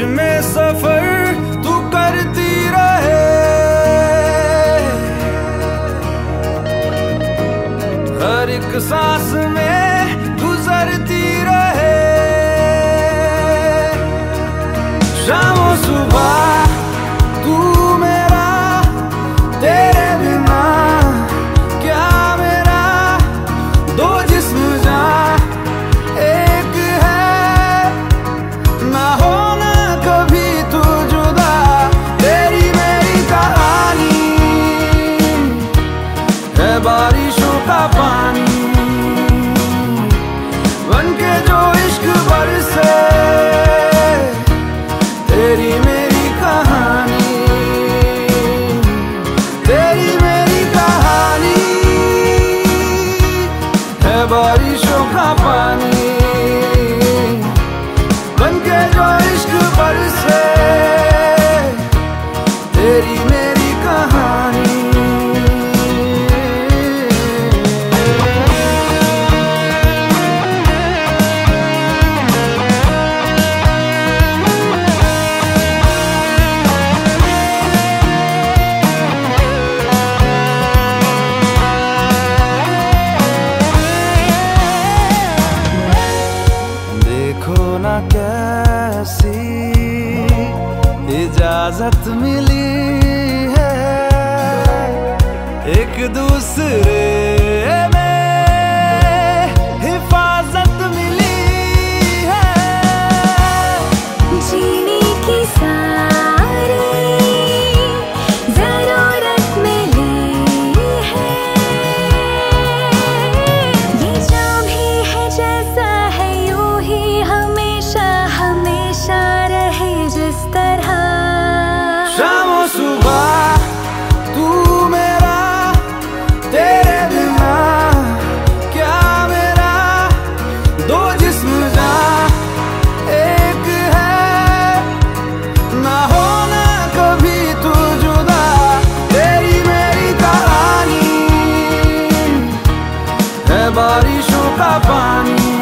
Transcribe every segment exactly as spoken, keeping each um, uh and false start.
में सफर तू करती रहे, हर एक सांस में गुजरती रहे। शामों सुबह तू मेरा, तेरे बिना क्या मेरा, दो जिस्म जान एक है, ना होना कभी तू जुदा। तेरी मेरी कहानी है बारिशों का पानी, बनके जो इश्क बरसे। तेरी मेरी कहानी, तेरी मेरी कहानी है बारिशों का पानी, बनके जो इश्क बरसे। तेरी मेरी कहानी। देखो ना कैसी इजाजत मिली है, एक दूसरे में हिफाजत मिली है। जीने की सारी जरूरत मिली है, ये जो भी है जैसा है यूं ही हमेशा हमेशा रहे जिस तरह। शामों सुबह तू मेरा, तेरे बिना क्या मेरा, दो जिस्म जान एक है, ना होना कभी तू जुदा। तेरी मेरी कहानी है बारिशों का पानी,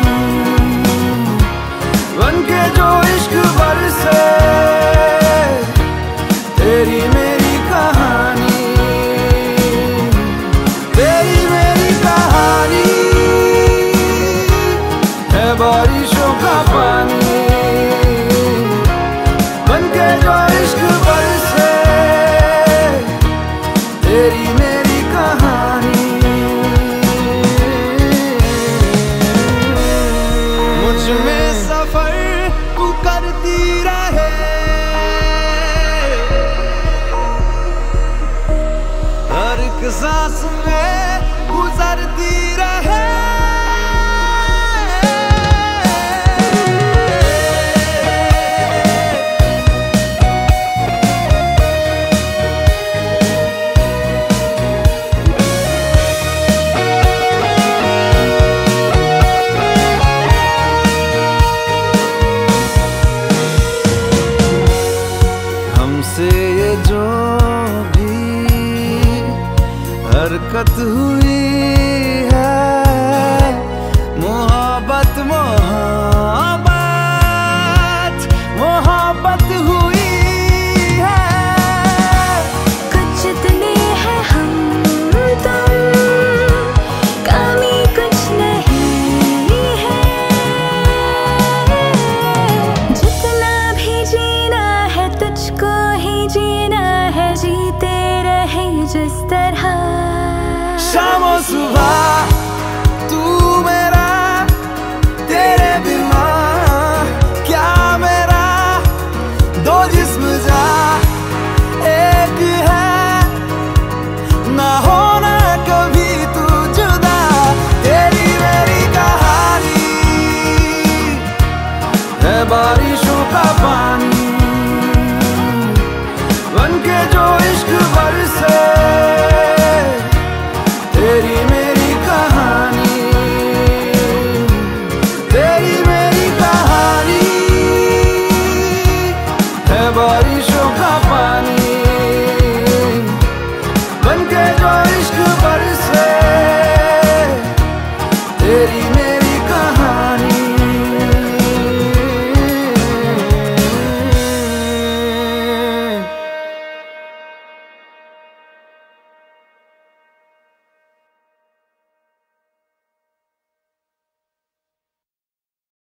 बनके जो इश्क बरसे। तेरी मेरी कहानी, तेरी मेरी कहानी है बारिशों का पानी, बनके जो इश्क बरसे। तेरी मेरी कहानी। मुझ में सफर तू करती रहे, हर एक सांस में गुजरती रहे। हमसे ये जो भी हरकत हुई